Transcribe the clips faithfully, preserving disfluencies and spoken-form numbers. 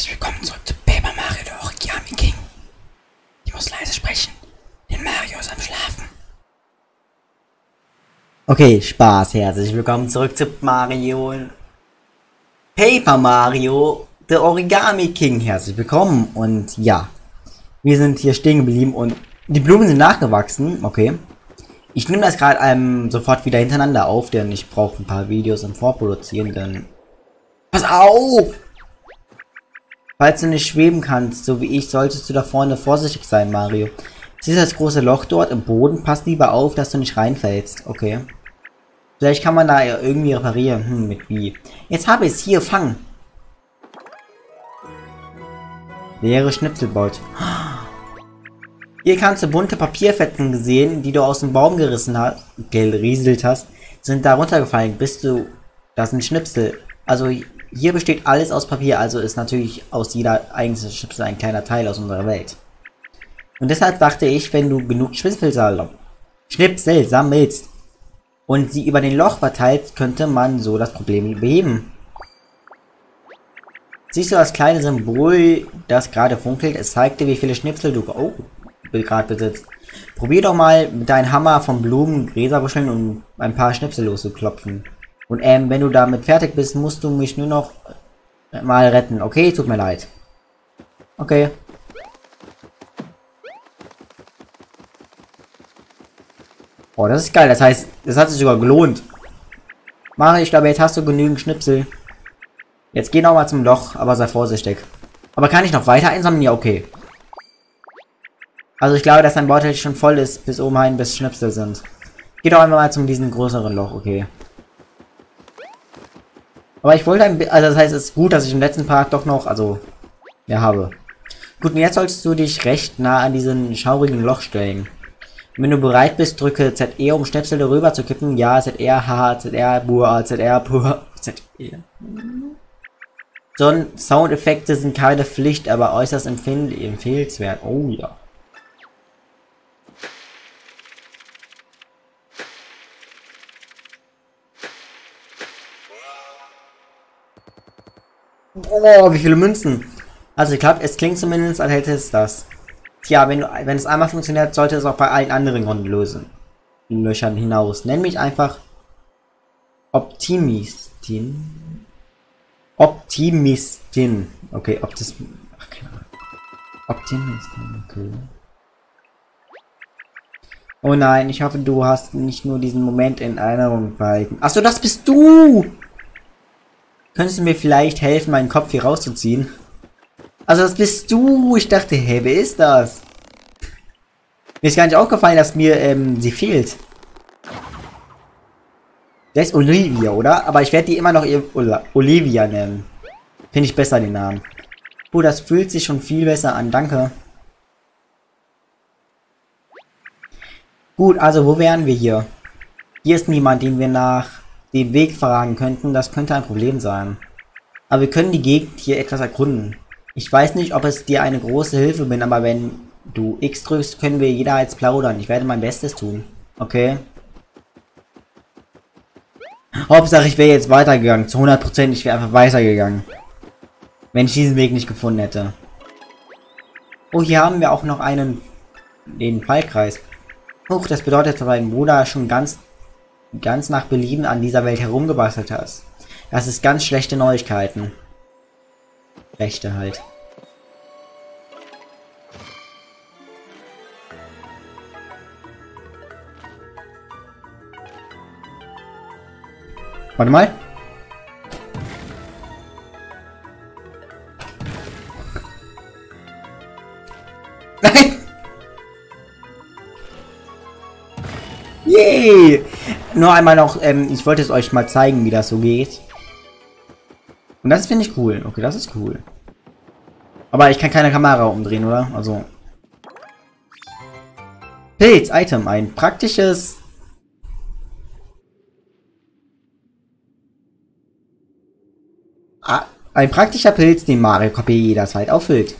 herzlich willkommen zurück zu Paper Mario, der Origami King. Ich muss leise sprechen, denn Mario ist am Schlafen. Okay, Spaß, herzlich willkommen zurück zu Mario. Paper Mario, der Origami King, herzlich willkommen. Und ja, wir sind hier stehen geblieben und die Blumen sind nachgewachsen, okay. Ich nehme das gerade ähm, sofort wieder hintereinander auf, denn ich brauche ein paar Videos im Vorproduzieren, denn... Pass auf! Falls du nicht schweben kannst, so wie ich, solltest du da vorne vorsichtig sein, Mario. Siehst du das große Loch dort im Boden? Pass lieber auf, dass du nicht reinfällst. Okay. Vielleicht kann man da ja irgendwie reparieren. Hm, mit wie? Jetzt habe ich es. Hier, fang. Leere Schnipselbot. Hier kannst du bunte Papierfetzen sehen, die du aus dem Baum gerissen hast, gerieselt hast, sind da runtergefallen. Bist du... Das sind Schnipsel. Also... Hier besteht alles aus Papier, also ist natürlich aus jeder einzelnen Schnipsel ein kleiner Teil aus unserer Welt. Und deshalb dachte ich, wenn du genug Schnipsel, Schnipsel sammelst und sie über den Loch verteilst, könnte man so das Problem beheben. Siehst du das kleine Symbol, das gerade funkelt? Es zeigt dir, wie viele Schnipsel du oh, gerade besitzt. Probier doch mal mit deinem Hammer von Blumen, Gräserbuscheln und ein paar Schnipsel loszuklopfen. Und ähm, wenn du damit fertig bist, musst du mich nur noch mal retten. Okay, tut mir leid. Okay. Oh, das ist geil. Das heißt, das hat sich sogar gelohnt. Mario, ich glaube, jetzt hast du genügend Schnipsel. Jetzt geh noch mal zum Loch, aber sei vorsichtig. Aber kann ich noch weiter einsammeln? Ja, okay. Also ich glaube, dass dein Beutel schon voll ist, bis oben hin, bis Schnipsel sind. Geh doch einmal mal zum diesen größeren Loch, okay. Aber ich wollte ein also das heißt, es ist gut, dass ich im letzten Part doch noch, also, ja, habe. Gut, und jetzt solltest du dich recht nah an diesen schaurigen Loch stellen. Und wenn du bereit bist, drücke Z E, um Schnipsel darüber zu kippen. Ja, Z R, H, Z R, Bua, Z R, Bua, Z E. So, Soundeffekte sind keine Pflicht, aber äußerst empfehlenswert. Oh ja. Oh, wie viele Münzen. Also ich glaube, es klingt zumindest, als hätte es das. Tja, wenn, du, wenn es einmal funktioniert, sollte es auch bei allen anderen Grundlösen Löchern hinaus. Nenn mich einfach Optimistin. Optimistin. Okay, Optis... Ach, keine Ahnung. Optimistin, okay. Oh nein, ich hoffe, du hast nicht nur diesen Moment in Erinnerung behalten. Achso, das bist du! Könntest du mir vielleicht helfen, meinen Kopf hier rauszuziehen? Also das bist du! Ich dachte, hey, wer ist das? Mir ist gar nicht aufgefallen, dass mir ähm, sie fehlt. Der ist Olivia, oder? Aber ich werde die immer noch ihr Olivia nennen. Finde ich besser, den Namen. Oh, das fühlt sich schon viel besser an, danke. Gut, also wo wären wir hier? Hier ist niemand, den wir nach den Weg fragen könnten. Das könnte ein Problem sein. Aber wir können die Gegend hier etwas erkunden. Ich weiß nicht, ob es dir eine große Hilfe bin, aber wenn du X drückst, können wir jeder jetzt plaudern. Ich werde mein Bestes tun. Okay? Hauptsache, ich wäre jetzt weitergegangen. Zu hundert Prozent, ich wäre einfach weitergegangen. Wenn ich diesen Weg nicht gefunden hätte. Oh, hier haben wir auch noch einen... den Fallkreis. Huch, das bedeutet, dass mein Bruder schon ganz... ganz nach Belieben an dieser Welt herumgebastelt hast. Das ist ganz schlechte Neuigkeiten. Schlechte halt. Warte mal. Nein! Yay! Nur einmal noch, ähm, ich wollte es euch mal zeigen, wie das so geht. Und das finde ich cool. Okay, das ist cool. Aber ich kann keine Kamera umdrehen, oder? Also. Pilz, Item, ein praktisches... Ah, ein praktischer Pilz, den Mario K P jederzeit auffüllt.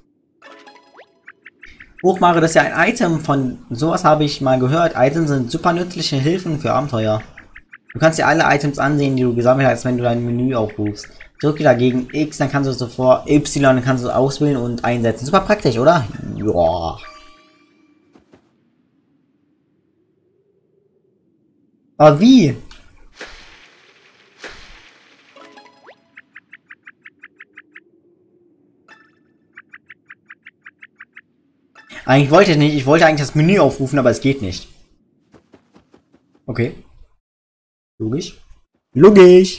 Hoch Mario, das ist ja ein Item von... Sowas habe ich mal gehört. Items sind super nützliche Hilfen für Abenteuer. Du kannst dir alle Items ansehen, die du gesammelt hast, wenn du dein Menü aufrufst. Drücke dagegen X, dann kannst du sofort Y, dann kannst du auswählen und einsetzen. Super praktisch, oder? Ja. Aber wie? Eigentlich wollte ich nicht. Ich wollte eigentlich das Menü aufrufen, aber es geht nicht. Okay. Logisch. Logisch.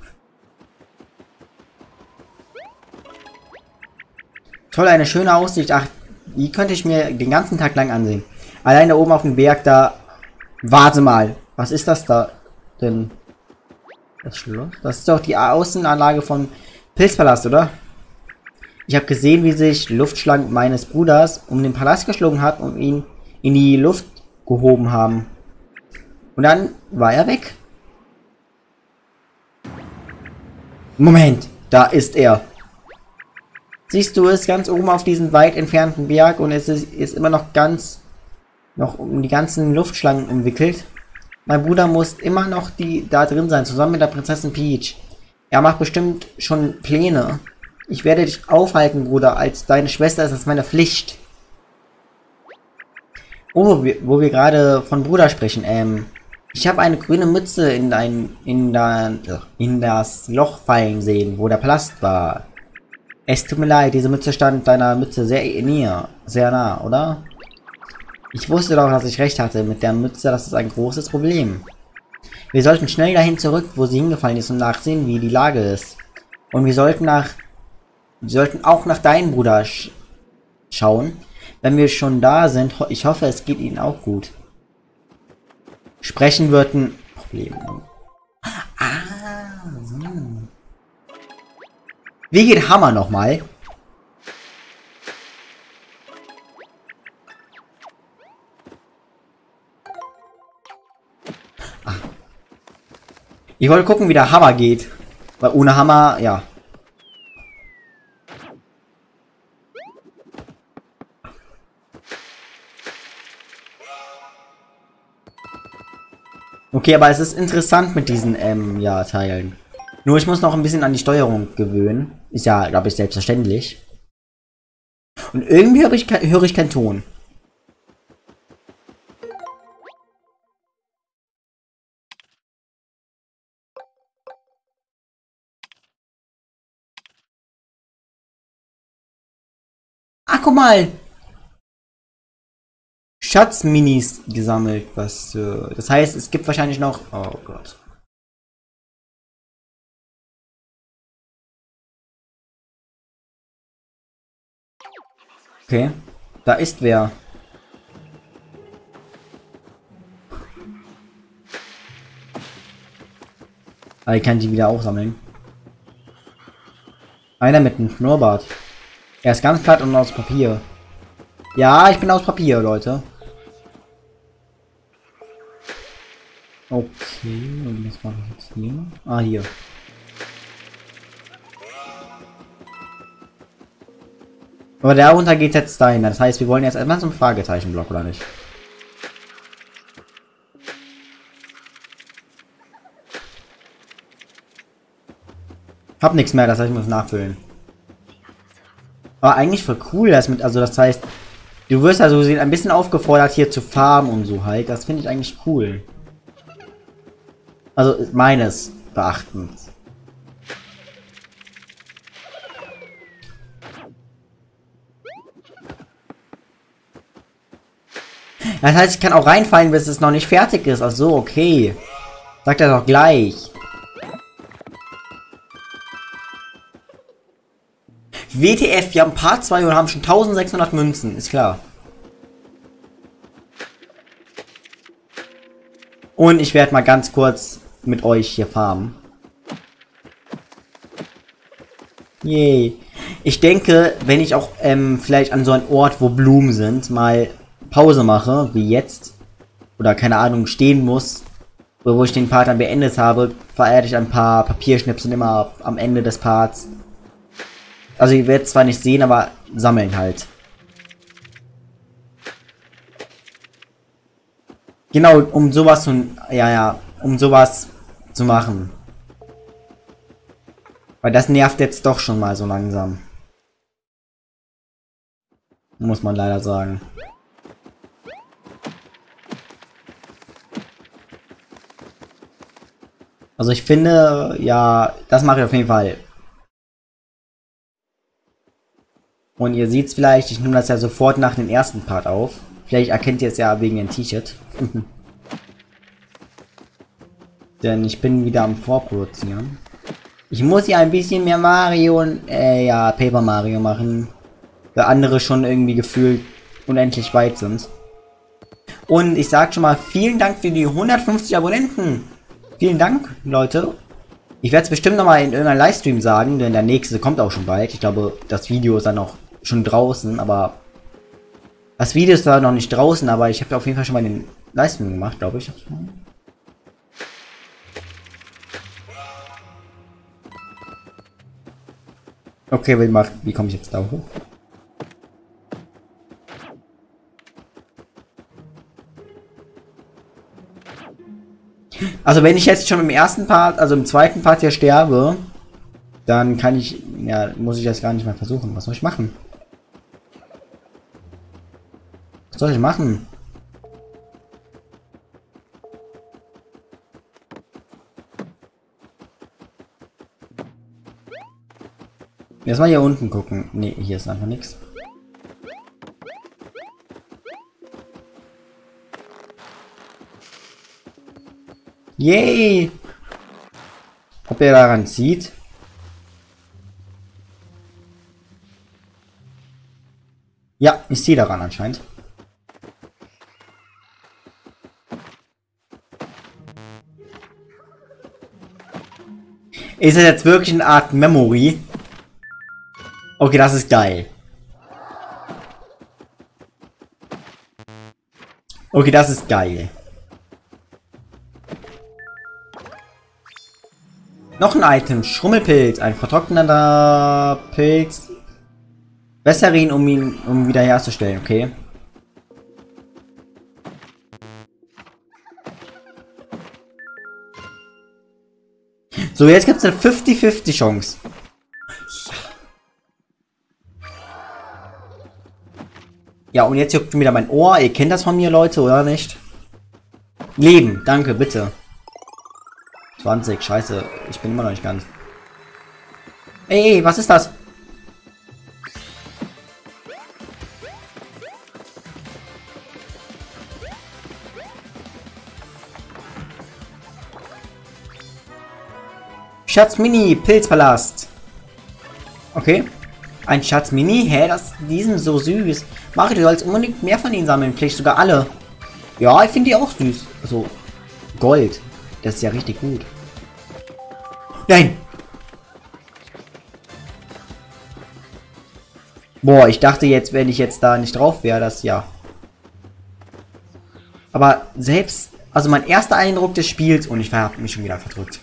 Toll, eine schöne Aussicht. Ach, die könnte ich mir den ganzen Tag lang ansehen. Allein da oben auf dem Berg, da... Warte mal. Was ist das da denn? Das Schloss? Das ist doch die Außenanlage von Pilzpalast, oder? Ich habe gesehen, wie sich Luftschlangen meines Bruders um den Palast geschlungen hat und ihn in die Luft gehoben haben. Und dann war er weg. Moment, da ist er. Siehst du es ganz oben auf diesem weit entfernten Berg und es ist, ist immer noch ganz, noch um die ganzen Luftschlangen umwickelt. Mein Bruder muss immer noch die da drin sein, zusammen mit der Prinzessin Peach. Er macht bestimmt schon Pläne. Ich werde dich aufhalten, Bruder. Als deine Schwester ist es meine Pflicht. Oh, wo wir, wo wir gerade von Bruder sprechen. Ähm, ich habe eine grüne Mütze in ein, in, da, in das Loch fallen sehen, wo der Palast war. Es tut mir leid, diese Mütze stand deiner Mütze sehr näher, sehr nah, oder? Ich wusste doch, dass ich recht hatte mit der Mütze. Das ist ein großes Problem. Wir sollten schnell dahin zurück, wo sie hingefallen ist und nachsehen, wie die Lage ist. Und wir sollten nach Wir sollten auch nach deinem Bruder sch schauen. Wenn wir schon da sind, ho ich hoffe, es geht ihnen auch gut. Sprechen wird ein Problem. Ah, so. Wie geht Hammer nochmal? Ah. Ich wollte gucken, wie der Hammer geht. Weil ohne Hammer, ja. Okay, aber es ist interessant mit diesen, ähm, ja, Teilen. Nur ich muss noch ein bisschen an die Steuerung gewöhnen. Ist ja, glaube ich, selbstverständlich. Und irgendwie höre ich, höre ich keinen Ton. Ah, guck mal! Schatzminis gesammelt, was äh, das heißt, es gibt wahrscheinlich noch... Oh Gott. Okay, da ist wer. Ah, ich kann die wieder aufsammeln. Einer mit einem Schnurrbart. Er ist ganz platt und aus Papier. Ja, ich bin aus Papier, Leute. Okay, und was mache ich jetzt hier? Ah, hier. Aber darunter geht jetzt dahin. Das heißt, wir wollen jetzt erstmal zum Fragezeichenblock, oder nicht? Hab nichts mehr, das heißt, ich muss nachfüllen. Aber eigentlich voll cool, das mit, also das heißt, du wirst also ein bisschen aufgefordert, hier zu farmen und so halt. Das finde ich eigentlich cool. Also meines Beachtens. Das heißt, ich kann auch reinfallen, bis es noch nicht fertig ist. Ach so, okay. Sagt er doch gleich. W T F, wir haben Part zwei und haben schon eintausendsechshundert Münzen. Ist klar. Und ich werde mal ganz kurz mit euch hier farmen. Yay. Ich denke, wenn ich auch ähm, vielleicht an so einem Ort, wo Blumen sind, mal Pause mache, wie jetzt, oder keine Ahnung, stehen muss, wo ich den Part dann beendet habe, verehre ich ein paar Papierschnipsel immer am Ende des Parts. Also ihr werdet zwar nicht sehen, aber sammeln halt. Genau, um sowas zu, ja, ja, um sowas zu machen. Weil das nervt jetzt doch schon mal so langsam. Muss man leider sagen. Also ich finde, ja, das mache ich auf jeden Fall. Und ihr seht es vielleicht, ich nehme das ja sofort nach dem ersten Part auf. Vielleicht erkennt ihr es ja wegen dem T-Shirt. Denn ich bin wieder am Vorproduzieren. Ich muss ja ein bisschen mehr Mario und, äh, ja, Paper Mario machen. Da andere schon irgendwie gefühlt unendlich weit sind. Und ich sag schon mal, vielen Dank für die hundertfünfzig Abonnenten. Vielen Dank, Leute. Ich werde es bestimmt nochmal in irgendeinem Livestream sagen, denn der nächste kommt auch schon bald. Ich glaube, das Video ist dann auch schon draußen, aber das Video ist da noch nicht draußen, aber ich habe auf jeden Fall schon mal den Livestream gemacht, glaube ich. Okay, wie, mach, wie komme ich jetzt da hoch? Also wenn ich jetzt schon im ersten Part, also im zweiten Part hier sterbe, dann kann ich, ja, muss ich das gar nicht mehr versuchen. Was soll ich machen? Was soll ich machen? Erstmal hier unten gucken. Ne, hier ist einfach nichts. Yay! Ob er daran zieht? Ja, ich ziehe daran anscheinend. Ist das jetzt wirklich eine Art Memory? Okay, das ist geil. Okay, das ist geil. Noch ein Item. Schrummelpilz. Ein vertrockneter Pilz. Besserin, um ihn um wieder herzustellen, okay? So, jetzt gibt es eine fünfzig fünfzig Chance. Ja, und jetzt juckt wieder mein Ohr. Ihr kennt das von mir, Leute, oder nicht? Leben, danke, bitte. zwanzig, scheiße. Ich bin immer noch nicht ganz. Ey, ey, was ist das? Schatz Mini, Pilzpalast. Okay. Ein Schatz Mini? Hä, das, die sind so süß. Mario, du sollst unbedingt mehr von ihnen sammeln. Vielleicht sogar alle. Ja, ich finde die auch süß. Also, Gold. Das ist ja richtig gut. Nein! Boah, ich dachte jetzt, wenn ich jetzt da nicht drauf wäre, das ja. Aber selbst, also mein erster Eindruck des Spiels, und ich habe mich schon wieder verdrückt.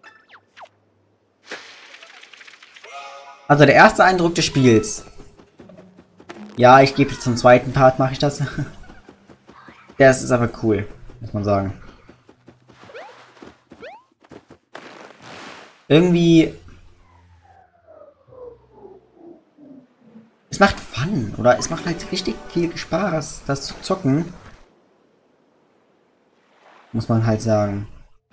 Also der erste Eindruck des Spiels. Ja, ich gebe zum zweiten Part, mache ich das. Das ist aber cool, muss man sagen. Irgendwie... Es macht Fun, oder? Es macht halt richtig viel Spaß, das zu zocken. Muss man halt sagen.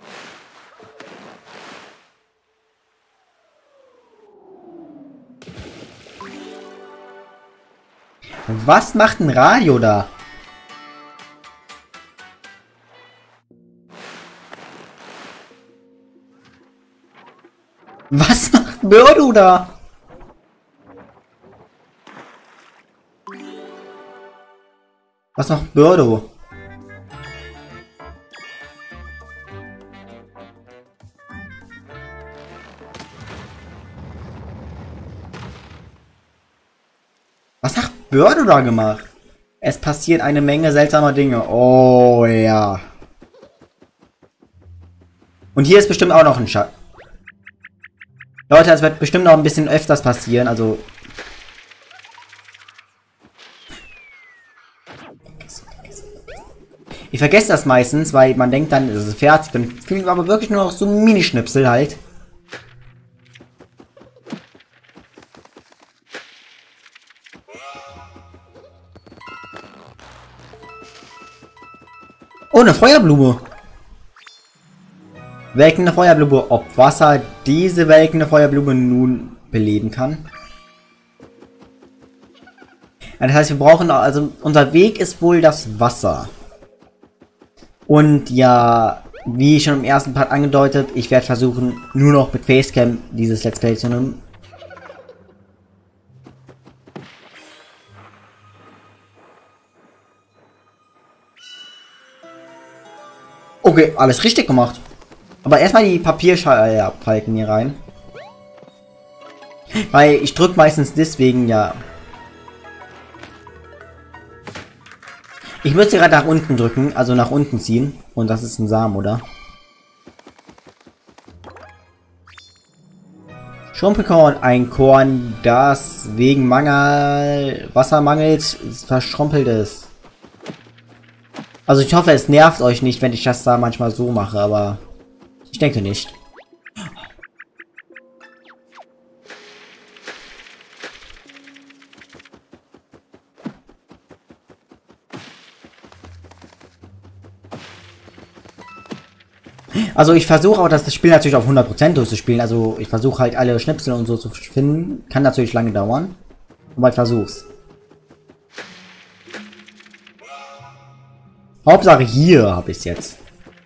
Was macht ein Radio da? Was macht Birdo da? Was macht Birdo? Was hat Birdo da gemacht? Es passiert eine Menge seltsamer Dinge. Oh ja. Und hier ist bestimmt auch noch ein Schatz. Leute, es wird bestimmt noch ein bisschen öfters passieren, also... Ich vergesse das meistens, weil man denkt dann, es ist fertig. Dann fühlen wir aber wirklich nur noch so Minischnipsel halt. Oh, eine Feuerblume. Welkende Feuerblume. Ob Wasser diese welkende Feuerblume nun beleben kann? Ja, das heißt, wir brauchen, also unser Weg ist wohl das Wasser. Und ja, wie schon im ersten Part angedeutet, ich werde versuchen, nur noch mit Facecam dieses Let's Play zu nehmen. Okay, alles richtig gemacht. Aber erstmal die Papierfalken hier rein. Weil ich drücke meistens deswegen, ja. Ich müsste gerade nach unten drücken, also nach unten ziehen. Und das ist ein Samen, oder? Schrumpelkorn, ein Korn, das wegen Mangel, Wassermangels verschrumpelt ist. Also ich hoffe, es nervt euch nicht, wenn ich das da manchmal so mache, aber ich denke nicht. Also ich versuche auch, dass das Spiel natürlich auf hundert Prozent durchzuspielen. Also ich versuche halt alle Schnipsel und so zu finden. Kann natürlich lange dauern. Aber ich versuch's. Hauptsache hier habe ich es jetzt.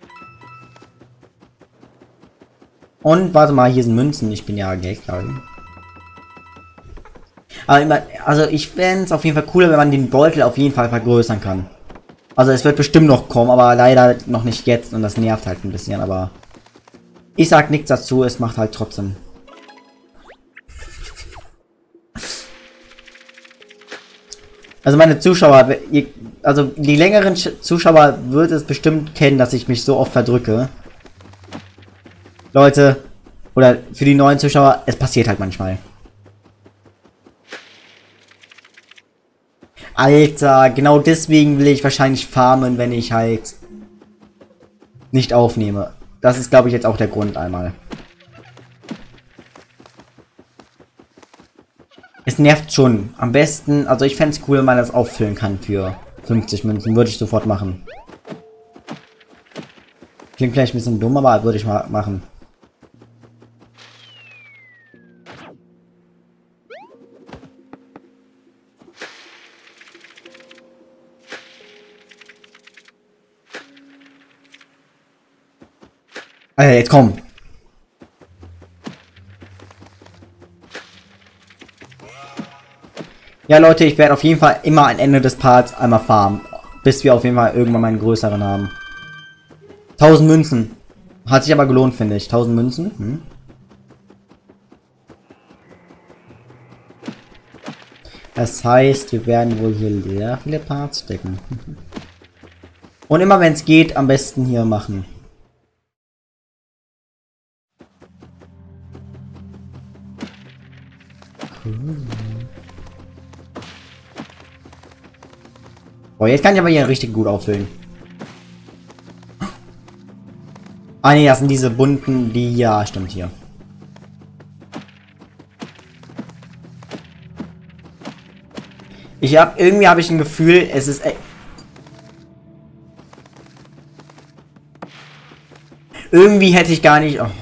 Und warte mal, hier sind Münzen. Ich bin ja Geldklar. Aber immer, also ich fände es auf jeden Fall cooler, wenn man den Beutel auf jeden Fall vergrößern kann. Also es wird bestimmt noch kommen, aber leider noch nicht jetzt und das nervt halt ein bisschen, aber ich sag nichts dazu, es macht halt trotzdem. Also meine Zuschauer, also die längeren Zuschauer wird es bestimmt kennen, dass ich mich so oft verdrücke. Leute, oder für die neuen Zuschauer, es passiert halt manchmal. Alter, genau deswegen will ich wahrscheinlich farmen, wenn ich halt nicht aufnehme. Das ist, glaube ich, jetzt auch der Grund einmal. Es nervt schon. Am besten, also ich fände es cool, wenn man das auffüllen kann für fünfzig Münzen. Würde ich sofort machen. Klingt vielleicht ein bisschen dumm, aber würde ich mal machen. Alter, jetzt komm. Ja, Leute, ich werde auf jeden Fall immer am Ende des Parts einmal farmen. Bis wir auf jeden Fall irgendwann mal einen größeren haben. tausend Münzen. Hat sich aber gelohnt, finde ich. tausend Münzen. Hm. Das heißt, wir werden wohl hier sehr viele Parts stecken. Und immer wenn es geht, am besten hier machen. Oh, jetzt kann ich aber hier richtig gut auffüllen. Ah ne, das sind diese bunten, die, ja, stimmt hier. Ich habe irgendwie habe ich ein Gefühl, es ist e irgendwie hätte ich gar nicht. Oh.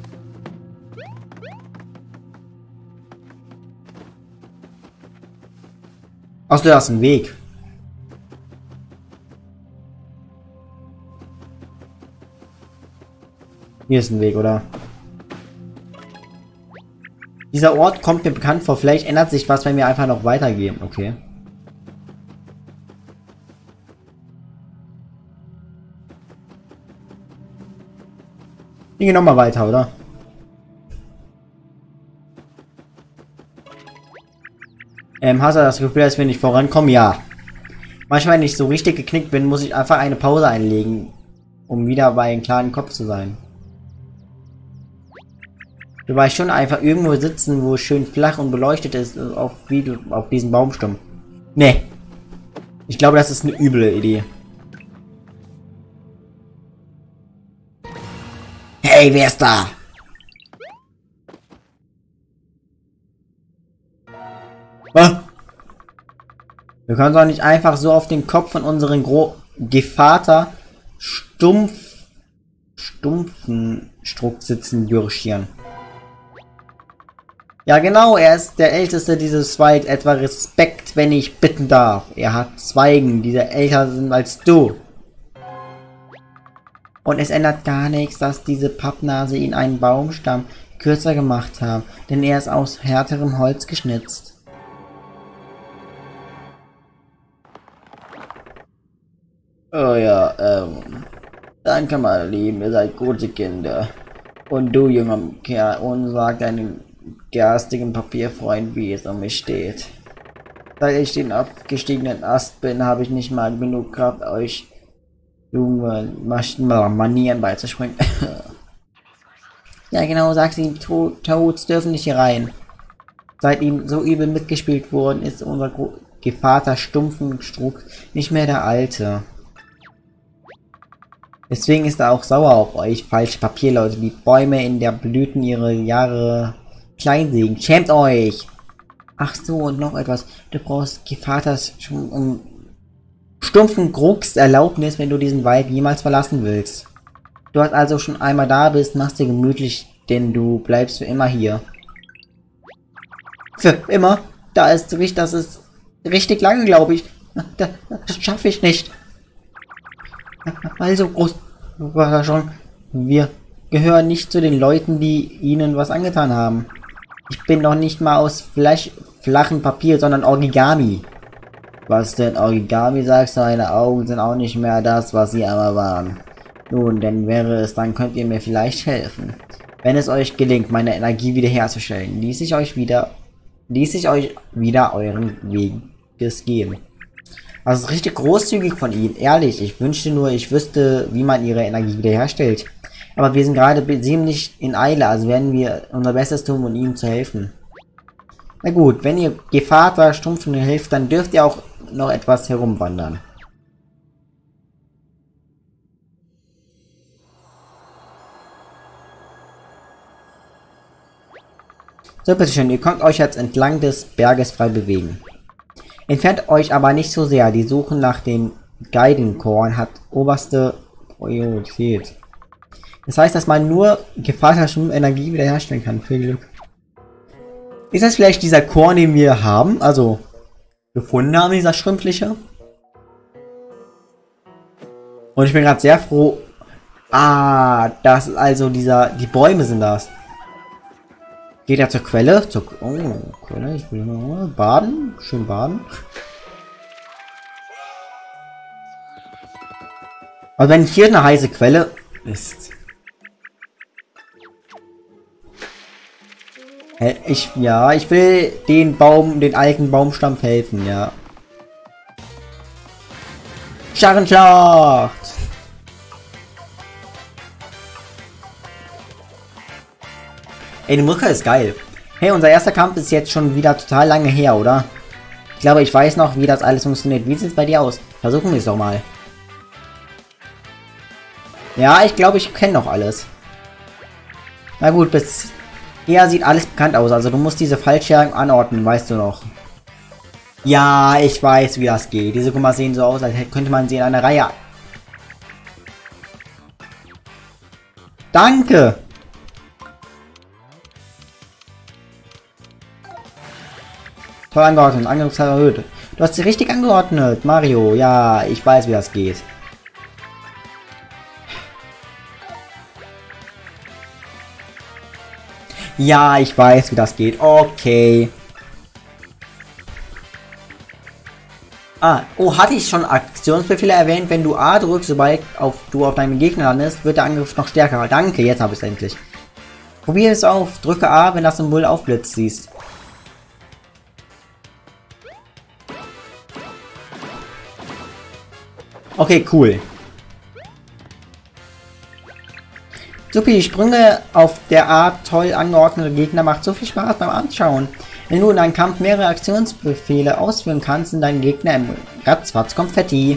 Achso, da ist ein Weg. Hier ist ein Weg, oder? Dieser Ort kommt mir bekannt vor. Vielleicht ändert sich was, wenn wir einfach noch weitergehen. Okay. Wir gehen nochmal weiter, oder? Ähm, hast du das Gefühl, dass wir nicht vorankommen? Ja. Manchmal, wenn ich so richtig geknickt bin, muss ich einfach eine Pause einlegen, um wieder bei einem klaren Kopf zu sein. Du weißt schon, einfach irgendwo sitzen, wo es schön flach und beleuchtet ist, auf, wie du, auf diesen Baumstumpf. Nee. Ich glaube, das ist eine üble Idee. Hey, wer ist da? Was? Wir können doch nicht einfach so auf den Kopf von unserem Gro Gevater stumpf, stumpfen Struck sitzen, Bürschchen. Ja genau, er ist der Älteste dieses Wald. Etwa Respekt, wenn ich bitten darf. Er hat Zweigen, die älter sind als du. Und es ändert gar nichts, dass diese Pappnase ihn einen Baumstamm kürzer gemacht haben, denn er ist aus härterem Holz geschnitzt. Oh ja, ähm, danke meine Lieben, ihr seid gute Kinder. Und du, junger Kerl, und sag deinem garstigen Papierfreund, wie es um mich steht. Seit ich den abgestiegenen Ast bin, habe ich nicht mal genug Kraft, euch junge Manieren beizuspringen. Ja genau, sag's ihm, Toads dürfen nicht hier rein. Seit ihm so übel mitgespielt worden ist unser Gevater Stumpfenstruck nicht mehr der Alte. Deswegen ist er auch sauer auf euch, falsche Papierleute, die Bäume in der Blüten ihre Jahre kleinsägen. Schämt euch! Ach so, und noch etwas. Du brauchst Gevaters schon um stumpfen Grucks Erlaubnis, wenn du diesen Wald jemals verlassen willst. Du hast also schon einmal da bist, machst dir gemütlich, denn du bleibst für immer hier. Für immer? Da ist richtig, das ist richtig lange, glaube ich. Das, das schaffe ich nicht. Also groß war er schon. Wir gehören nicht zu den Leuten, die ihnen was angetan haben. Ich bin doch nicht mal aus Flash, flachem Papier, sondern Origami. Was denn Origami, sagst du? Meine Augen sind auch nicht mehr das, was sie einmal waren. Nun, denn wäre es, dann könnt ihr mir vielleicht helfen. Wenn es euch gelingt, meine Energie wiederherzustellen, ließ ich euch wieder, ließ ich euch wieder euren Weges geben. Also richtig großzügig von ihnen, ehrlich. Ich wünschte nur, ich wüsste, wie man ihre Energie wiederherstellt. Aber wir sind gerade ziemlich in Eile, also werden wir unser Bestes tun, um ihnen zu helfen. Na gut, wenn ihr Gevater Stumpfen hilft, dann dürft ihr auch noch etwas herumwandern. So, bitteschön, ihr könnt euch jetzt entlang des Berges frei bewegen. Entfernt euch aber nicht so sehr, die Suche nach den Geidenkorn hat oberste Priorität. Das heißt, dass man nur Gevater schon Energie wiederherstellen kann. Viel Glück. Ist das vielleicht dieser Korn, den wir haben? Also, gefunden haben, dieser Schrümpfliche? Und ich bin gerade sehr froh. Ah, das ist also dieser. Die Bäume sind das. Geht er zur Quelle? Zur, oh, Quelle. Ich will mal baden. Schön baden. Aber wenn hier eine heiße Quelle ist. Ich, ja, ich will den Baum, den alten Baumstamm helfen, ja. Scharrenschlacht! Ey, die Mucke ist geil. Hey, unser erster Kampf ist jetzt schon wieder total lange her, oder? Ich glaube, ich weiß noch, wie das alles funktioniert. Wie sieht es bei dir aus? Versuchen wir es doch mal. Ja, ich glaube, ich kenne noch alles. Na gut, bis hier sieht alles bekannt aus. Also du musst diese Fallscherben anordnen, weißt du noch. Ja, ich weiß, wie das geht. Diese, guck mal, sehen so aus, als könnte man sie in einer Reihe. Danke! Toll angeordnet, Angriffszahl erhöht. Du hast sie richtig angeordnet, Mario. Ja, ich weiß, wie das geht. Ja, ich weiß, wie das geht. Okay. Ah, oh, hatte ich schon Aktionsbefehle erwähnt? Wenn du A drückst, sobald auf, du auf deinen Gegner landest, wird der Angriff noch stärker. Danke, jetzt habe ich es endlich. Probier es auf. Drücke A, wenn das Symbol aufblitzt siehst. Okay, cool. Supi, die Sprünge auf der Art toll angeordnete Gegner macht so viel Spaß beim Anschauen. Wenn du in einem Kampf mehrere Aktionsbefehle ausführen kannst, sind deine Gegner im Ratzfatz Konfetti.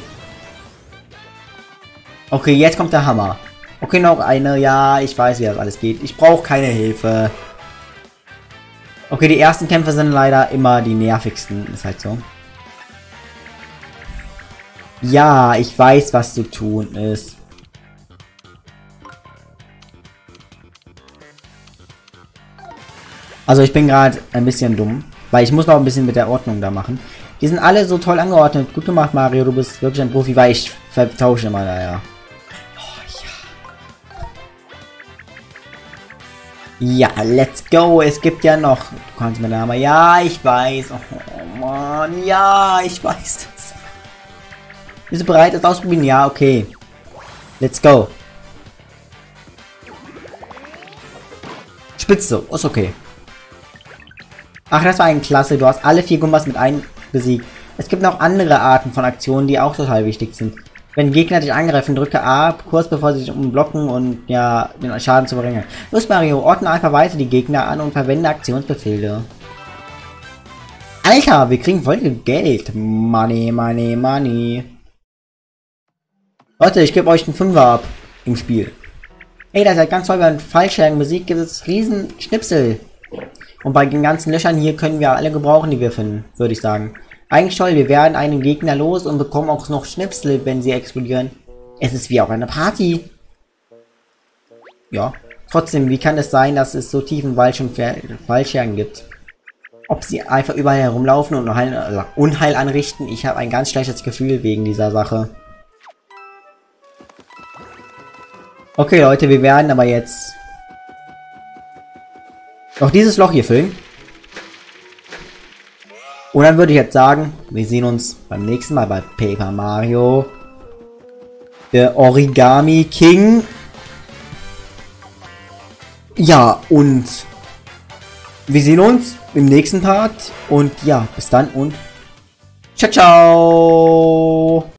Okay, jetzt kommt der Hammer. Okay, noch eine. Ja, ich weiß, wie das alles geht. Ich brauche keine Hilfe. Okay, die ersten Kämpfe sind leider immer die nervigsten. Ist halt so. Ja, ich weiß, was zu tun ist. Also ich bin gerade ein bisschen dumm, weil ich muss noch ein bisschen mit der Ordnung da machen. Die sind alle so toll angeordnet. Gut gemacht, Mario. Du bist wirklich ein Profi, weil ich vertausche immer da, ja. Ja, let's go. Es gibt ja noch. Du kannst mir da mal. Ja, ich weiß. Oh Mann. Ja, ich weiß das. Bist du bereit, das ausprobieren? Ja, okay. Let's go. Spitze. Ist okay. Ach, das war ein Klasse. Du hast alle vier Gumbas mit einem besiegt. Es gibt noch andere Arten von Aktionen, die auch total wichtig sind. Wenn Gegner dich angreifen, drücke A, kurz bevor sie dich umblocken und ja, den Schaden zu verringern. Los Mario, ordne einfach weiter die Gegner an und verwende Aktionsbefehle. Alter, wir kriegen voll viel Geld. Money, money, money. Leute, ich gebe euch einen Fünfer ab im Spiel. Ey, das ist halt ganz toll, wenn Fallscherben Musik gibt es riesen Schnipsel. Und bei den ganzen Löchern hier können wir alle gebrauchen, die wir finden, würde ich sagen. Eigentlich toll, wir werden einen Gegner los und bekommen auch noch Schnipsel, wenn sie explodieren. Es ist wie auf einer Party. Ja. Trotzdem, wie kann es sein, dass es so tief im Wald schon Fallscherben gibt? Ob sie einfach überall herumlaufen und Unheil, Unheil anrichten? Ich habe ein ganz schlechtes Gefühl wegen dieser Sache. Okay, Leute, wir werden aber jetzt noch dieses Loch hier füllen. Und dann würde ich jetzt sagen, wir sehen uns beim nächsten Mal bei Paper Mario. Der Origami King. Ja, und wir sehen uns im nächsten Part. Und ja, bis dann und ciao, ciao.